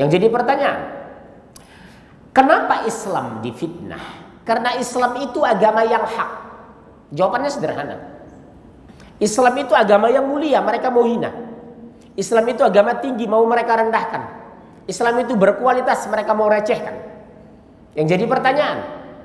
Yang jadi pertanyaan, kenapa Islam difitnah? Karena Islam itu agama yang hak. Jawabannya sederhana. Islam itu agama yang mulia, mereka mau hina. Islam itu agama tinggi, mau mereka rendahkan. Islam itu berkualitas, mereka mau recehkan. Yang jadi pertanyaan,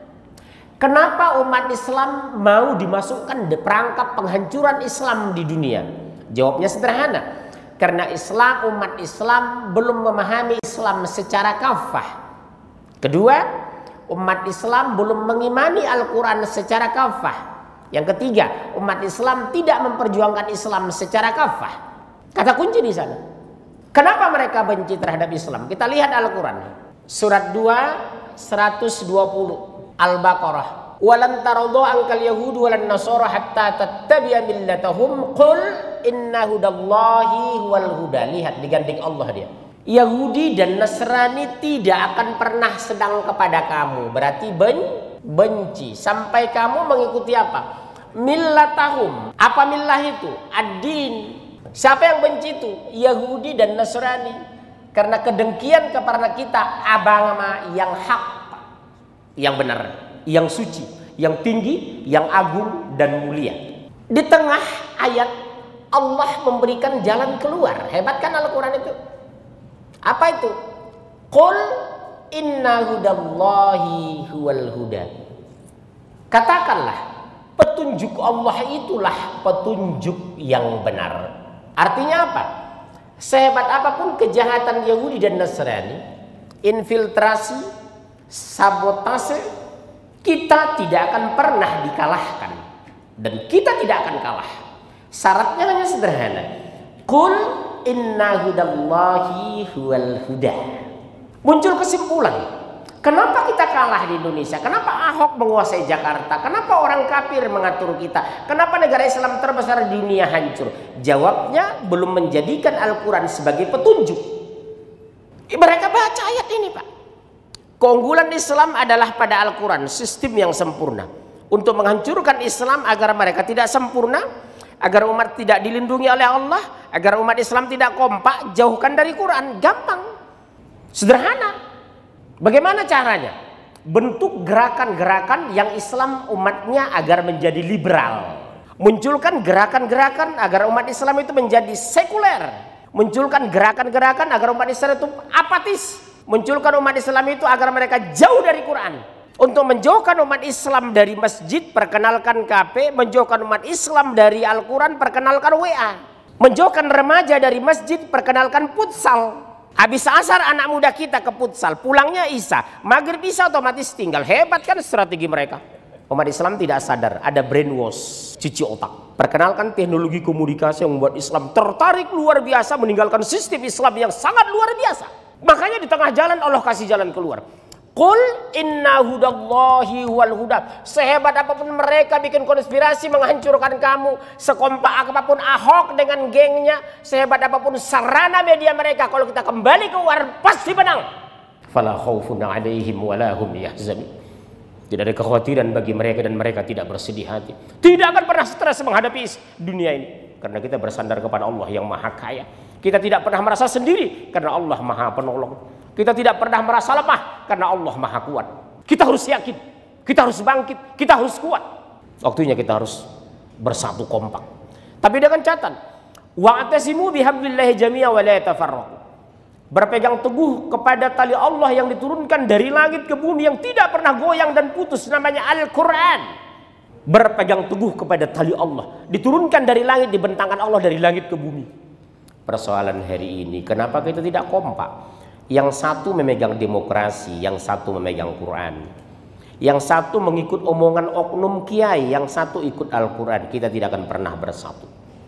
kenapa umat Islam mau dimasukkan di perangkap penghancuran Islam di dunia? Jawabnya sederhana. Karena umat Islam belum memahami Islam secara kafah. Kedua, umat Islam belum mengimani Al-Quran secara kafah. Yang ketiga, umat Islam tidak memperjuangkan Islam secara kafah. Kata kunci di sana. Kenapa mereka benci terhadap Islam? Kita lihat Al-Quran. Surat 2, 120. Al-Baqarah. Walan taradhu ankal yahudu walan nasara hatta tattabi'a millatahum qul inna hudallahi huwal huda. Lihat digandeng Allah dia. Yahudi dan Nasrani tidak akan pernah sedang kepada kamu. Berarti benci. Sampai kamu mengikuti apa? Millatahum. Apa millah itu? Ad-din. Siapa yang benci itu? Yahudi dan Nasrani. Karena kedengkian kepada kita agama yang hak, yang benar, yang suci, yang tinggi, yang agung dan mulia. Di tengah ayat Allah memberikan jalan keluar. Hebat kan Al-Quran itu? Apa itu? Qul inna hudallahi huwal huda. Katakanlah, petunjuk Allah itulah petunjuk yang benar. Artinya apa? Sehebat apapun kejahatan Yahudi dan Nasrani, infiltrasi, sabotase, kita tidak akan pernah dikalahkan. Dan kita tidak akan kalah. Syaratnya hanya sederhana. Qul inna hudallahi huwal huda. Muncul kesimpulan. Kenapa kita kalah di Indonesia? Kenapa Ahok menguasai Jakarta? Kenapa orang kafir mengatur kita? Kenapa negara Islam terbesar di dunia hancur? Jawabnya belum menjadikan Al-Quran sebagai petunjuk. Mereka baca ayat ini, Pak. Keunggulan Islam adalah pada Al-Quran, sistem yang sempurna. Untuk menghancurkan Islam agar mereka tidak sempurna, agar umat tidak dilindungi oleh Allah, agar umat Islam tidak kompak, jauhkan dari Quran. Gampang. Sederhana. Bagaimana caranya? Bentuk gerakan-gerakan yang Islam umatnya agar menjadi liberal. Munculkan gerakan-gerakan agar umat Islam itu menjadi sekuler. Munculkan gerakan-gerakan agar umat Islam itu apatis. Munculkan umat Islam itu agar mereka jauh dari Quran. Untuk menjauhkan umat Islam dari masjid, perkenalkan KP. Menjauhkan umat Islam dari Al-Quran, perkenalkan WA. Menjauhkan remaja dari masjid, perkenalkan futsal. Habis asar anak muda kita ke futsal, pulangnya Isya, maghrib Isya otomatis tinggal. Hebat kan strategi mereka. Umat Islam tidak sadar ada brainwash, cuci otak. Perkenalkan teknologi komunikasi yang membuat Islam tertarik luar biasa, meninggalkan sistem Islam yang sangat luar biasa. Makanya di tengah jalan Allah kasih jalan keluar. Qul inna hudallahi wal huda. Sehebat apapun mereka bikin konspirasi menghancurkan kamu, sekompak apapun Ahok dengan gengnya, sehebat apapun sarana media mereka, kalau kita kembali keluar pasti menang. Fala khaufun 'alaihim wala hum yahzanun. Tidak ada kekhawatiran bagi mereka dan mereka tidak bersedih hati. Tidak akan pernah stres menghadapi dunia ini karena kita bersandar kepada Allah yang Maha Kaya. Kita tidak pernah merasa sendiri karena Allah Maha Penolong. Kita tidak pernah merasa lemah karena Allah Maha Kuat. Kita harus yakin, kita harus bangkit, kita harus kuat. Waktunya kita harus bersatu kompak. Tapi dengan catatan, wa'tasimu bihablillahi jami'a wa la tafarraqu. Berpegang teguh kepada tali Allah yang diturunkan dari langit ke bumi yang tidak pernah goyang dan putus, namanya Al-Quran. Berpegang teguh kepada tali Allah, diturunkan dari langit, dibentangkan Allah dari langit ke bumi. Persoalan hari ini, kenapa kita tidak kompak? Yang satu memegang demokrasi, yang satu memegang Quran. Yang satu mengikut omongan oknum kiai, yang satu ikut Al-Quran. Kita tidak akan pernah bersatu.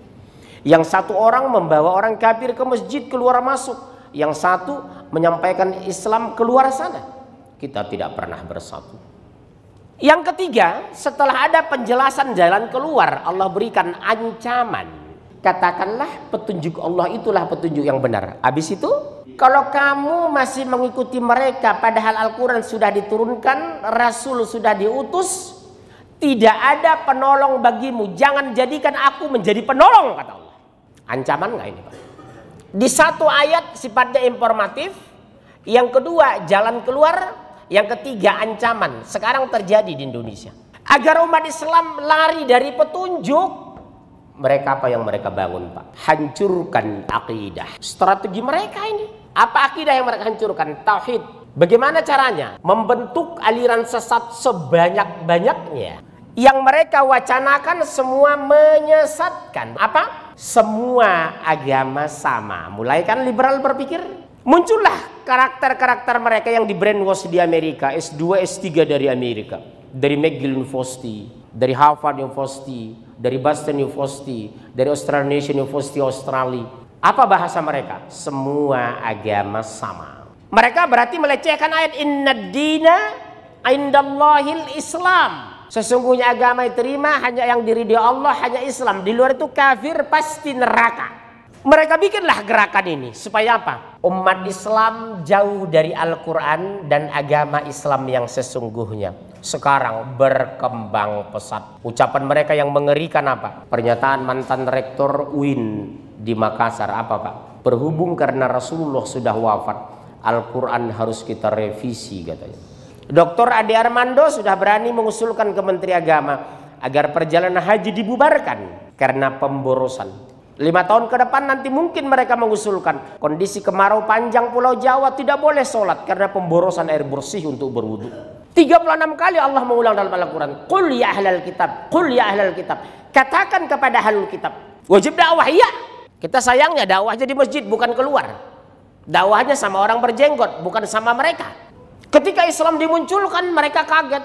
Yang satu orang membawa orang kafir ke masjid keluar masuk, yang satu menyampaikan Islam keluar sana. Kita tidak pernah bersatu. Yang ketiga, setelah ada penjelasan jalan keluar, Allah berikan ancaman. Katakanlah petunjuk Allah itulah petunjuk yang benar. Habis itu, kalau kamu masih mengikuti mereka padahal Al-Quran sudah diturunkan, Rasul sudah diutus, tidak ada penolong bagimu. Jangan jadikan aku menjadi penolong, kata Allah. Ancaman nggak ini, Pak? Di satu ayat sifatnya informatif, Yang kedua, jalan keluar. Yang ketiga, ancaman. Sekarang terjadi di Indonesia. Agar umat Islam lari dari petunjuk, mereka apa yang mereka bangun, Pak? Hancurkan akidah. Strategi mereka ini. Apa akidah yang mereka hancurkan? Tauhid. Bagaimana caranya? Membentuk aliran sesat sebanyak-banyaknya. Yang mereka wacanakan semua menyesatkan. Apa? Semua agama sama. Mulai kan liberal berpikir. Muncullah karakter-karakter mereka yang di brainwash di Amerika. S2, S3 dari Amerika. Dari McGill University. Dari Harvard University. Dari Boston University. Dari Australian University Australia. Apa bahasa mereka? Semua agama sama. Mereka berarti melecehkan ayat Inna dina indallahil Islam. Sesungguhnya agama yang terima hanya yang diridhoi Allah, hanya Islam. Di luar itu kafir, pasti neraka. Mereka bikinlah gerakan ini supaya apa? Umat Islam jauh dari Al-Quran dan agama Islam yang sesungguhnya. Sekarang berkembang pesat. Ucapan mereka yang mengerikan apa? Pernyataan mantan rektor UIN di Makassar apa, Pak? Berhubung karena Rasulullah sudah wafat, Al-Quran harus kita revisi katanya. Dr. Ade Armando sudah berani mengusulkan ke Menteri Agama agar perjalanan haji dibubarkan karena pemborosan. 5 tahun ke depan nanti mungkin mereka mengusulkan kondisi kemarau panjang Pulau Jawa tidak boleh sholat karena pemborosan air bersih untuk berwudu. 36 kali Allah mengulang dalam Al-Quran. Qul ya ahlal kitab, qul ya ahlal kitab. Katakan kepada ahlul kitab. Wajib dakwah, iya. Kita sayangnya dakwahnya di masjid bukan keluar. Dakwahnya sama orang berjenggot bukan sama mereka. Ketika Islam dimunculkan mereka kaget.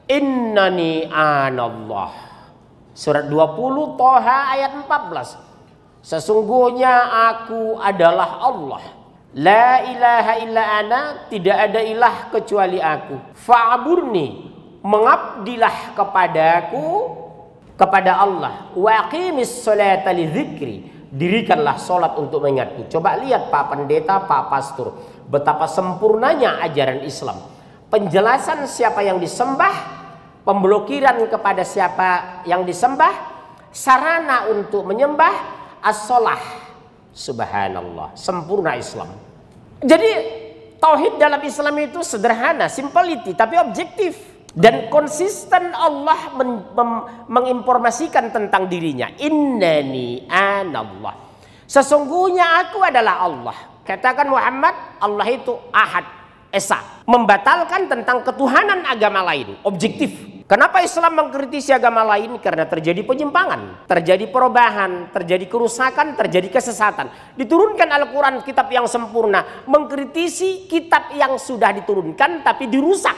Innani anallah. Surat 20 Toha ayat 14. Sesungguhnya aku adalah Allah. La ilaha illa ana, tidak ada ilah kecuali aku. Fa'burni, mengabdilah kepadaku, kepada Allah. Wa aqimis sholata li dzikri, dirikanlah salat untuk mengingatku. Coba lihat Pak Pendeta, Pak Pastor, betapa sempurnanya ajaran Islam. Penjelasan siapa yang disembah, pemblokiran kepada siapa yang disembah, sarana untuk menyembah, as-sholah. Subhanallah, sempurna Islam. Jadi tauhid dalam Islam itu sederhana, simplicity, tapi objektif dan konsisten. Allah menginformasikan tentang dirinya. Innani anallah. Sesungguhnya aku adalah Allah. Katakan Muhammad, Allah itu Ahad, Esa. Membatalkan tentang ketuhanan agama lain, objektif. Kenapa Islam mengkritisi agama lain? Karena terjadi penyimpangan, terjadi perubahan, terjadi kerusakan, terjadi kesesatan. Diturunkan Al-Quran, kitab yang sempurna, mengkritisi kitab yang sudah diturunkan tapi dirusak.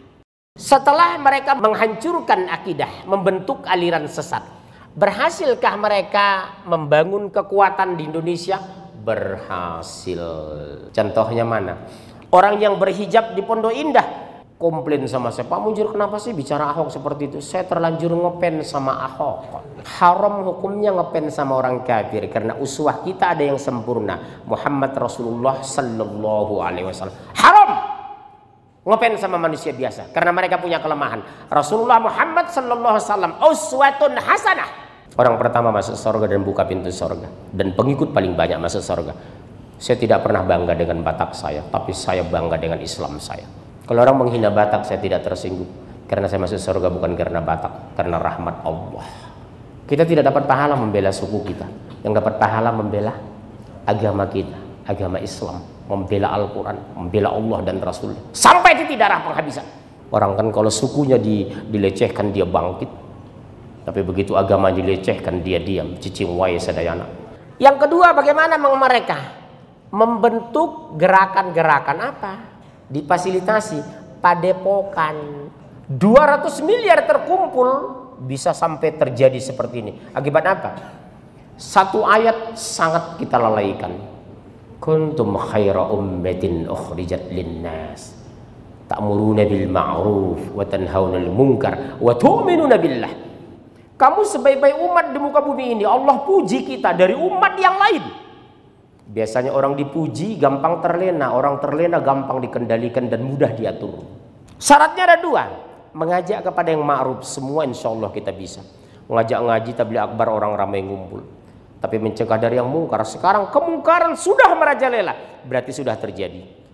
Setelah mereka menghancurkan akidah, membentuk aliran sesat, berhasilkah mereka membangun kekuatan di Indonesia? Berhasil. Contohnya mana? Orang yang berhijab di Pondok Indah komplain sama saya, Pak Munjir kenapa sih bicara Ahok seperti itu? Saya terlanjur ngepen sama Ahok. Haram hukumnya ngepen sama orang kafir karena uswah kita ada yang sempurna, Muhammad Rasulullah Sallallahu Alaihi Wasallam. Haram ngepen sama manusia biasa karena mereka punya kelemahan. Rasulullah Muhammad Sallallahu Alaihi Wasallam uswatun hasanah. Orang pertama masuk surga dan buka pintu surga, dan pengikut paling banyak masuk surga. Saya tidak pernah bangga dengan Batak saya, tapi saya bangga dengan Islam saya. Kalau orang menghina Batak, saya tidak tersinggung. Karena saya masuk surga bukan karena Batak, karena rahmat Allah. Kita tidak dapat pahala membela suku kita. Yang dapat pahala membela agama kita, agama Islam. Membela Al-Quran, membela Allah dan Rasul. Sampai titik darah penghabisan. Orang kan kalau sukunya dilecehkan, dia bangkit. Tapi begitu agama dilecehkan, dia diam. Cicing wae sadayana. Yang kedua, bagaimana mereka membentuk gerakan-gerakan apa? Difasilitasi padepokan. 200 miliar terkumpul bisa sampai terjadi seperti ini. Akibat apa? Satu ayat sangat kita lalaikan. Kuntum khaira ummatin ukhrijat linnas ta'muruna bil ma'ruf wa tanhauna 'anil munkar wa tu'minuna billah. Kamu sebaik-baik umat di muka bumi ini. Allah puji kita dari umat yang lain. Biasanya orang dipuji gampang terlena, orang terlena gampang dikendalikan dan mudah diatur. Syaratnya ada 2. Mengajak kepada yang ma'ruf, semua insya Allah kita bisa. Mengajak ngaji tabligh akbar, orang ramai ngumpul. Tapi mencegah dari yang mungkar, sekarang kemungkaran sudah merajalela, berarti sudah terjadi.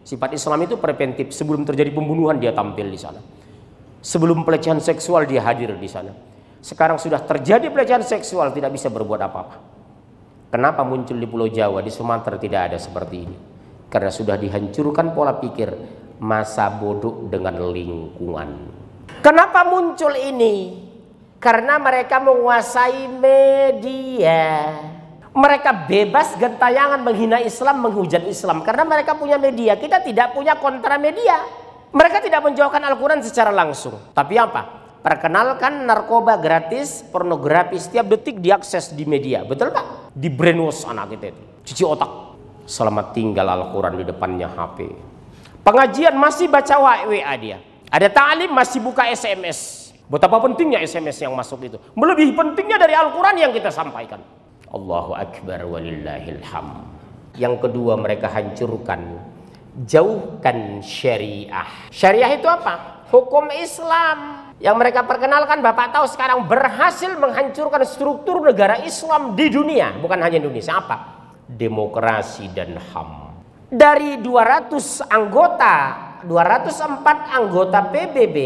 Sifat Islam itu preventif. Sebelum terjadi pembunuhan dia tampil di sana. Sebelum pelecehan seksual dia hadir di sana. Sekarang sudah terjadi pelecehan seksual, tidak bisa berbuat apa-apa. Kenapa muncul di Pulau Jawa, di Sumatera tidak ada seperti ini? Karena sudah dihancurkan pola pikir masa bodoh dengan lingkungan. Kenapa muncul ini? Karena mereka menguasai media. Mereka bebas gentayangan menghina Islam, menghujat Islam. Karena mereka punya media, kita tidak punya kontra media. Mereka tidak menjauhkan Al-Quran secara langsung. Tapi apa? Perkenalkan narkoba gratis, pornografi setiap detik diakses di media. Betul Pak? Di brainwash anak kita itu. Cuci otak. Selamat tinggal Al-Quran di depannya HP. Pengajian masih baca WA dia. Ada ta'lim masih buka SMS. Betapa pentingnya SMS yang masuk itu. Melebihi pentingnya dari Al-Quran yang kita sampaikan. Allahu Akbar walillahilham. Yang kedua mereka hancurkan. Jauhkan syariah. Syariah itu apa? Hukum Islam. Yang mereka perkenalkan, Bapak tahu sekarang berhasil menghancurkan struktur negara Islam di dunia. Bukan hanya Indonesia, apa? Demokrasi dan HAM. Dari 200 anggota, 204 anggota PBB,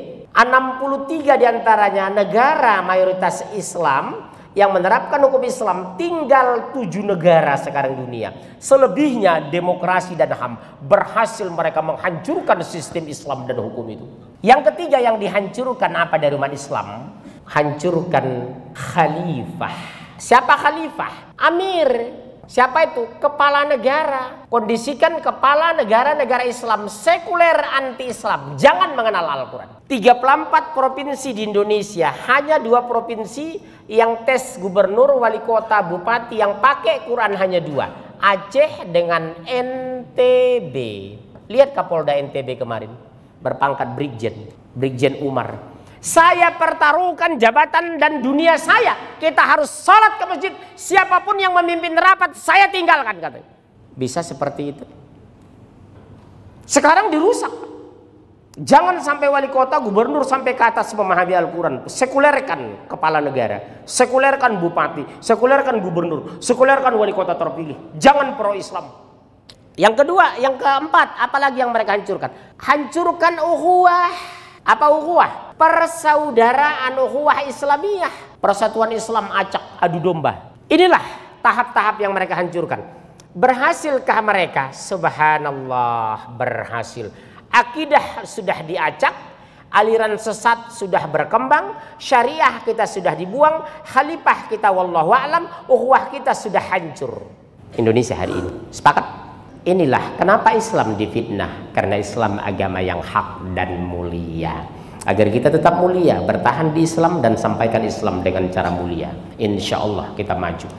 63 diantaranya negara mayoritas Islam yang menerapkan hukum Islam. Tinggal 7 negara sekarang dunia. Selebihnya demokrasi dan HAM. Berhasil mereka menghancurkan sistem Islam dan hukum itu. Yang ketiga yang dihancurkan apa dari umat Islam? Hancurkan khalifah. Siapa khalifah? Amir. Siapa itu? Kepala negara. Kondisikan kepala negara-negara Islam sekuler anti-Islam. Jangan mengenal Al-Quran. 34 provinsi di Indonesia. Hanya 2 provinsi yang tes gubernur, wali kota, bupati yang pakai Quran hanya 2. Aceh dengan NTB. Lihat Kapolda NTB kemarin. Berpangkat Brigjen Umar. Saya pertaruhkan jabatan dan dunia saya. Kita harus sholat ke masjid. Siapapun yang memimpin rapat, saya tinggalkan, katanya. Bisa seperti itu. Sekarang dirusak. Jangan sampai wali kota, gubernur sampai ke atas memahami Al-Quran. Sekulerkan kepala negara. Sekulerkan bupati. Sekulerkan gubernur. Sekulerkan wali kota terpilih. Jangan pro-Islam. Yang kedua, yang keempat, apalagi yang mereka hancurkan? Hancurkan ukhuwah. Apa ukhuwah? Persaudaraan ukhuwah Islamiyah. Persatuan Islam acak adu domba. Inilah tahap-tahap yang mereka hancurkan. Berhasilkah mereka? Subhanallah, berhasil. Akidah sudah diacak, aliran sesat sudah berkembang, syariah kita sudah dibuang, khalifah kita wallahu a'lam, ukhuwah kita sudah hancur. Indonesia hari ini. Sepakat? Inilah kenapa Islam difitnah. Karena Islam agama yang hak dan mulia. Agar kita tetap mulia, bertahan di Islam dan sampaikan Islam dengan cara mulia. Insya Allah kita maju.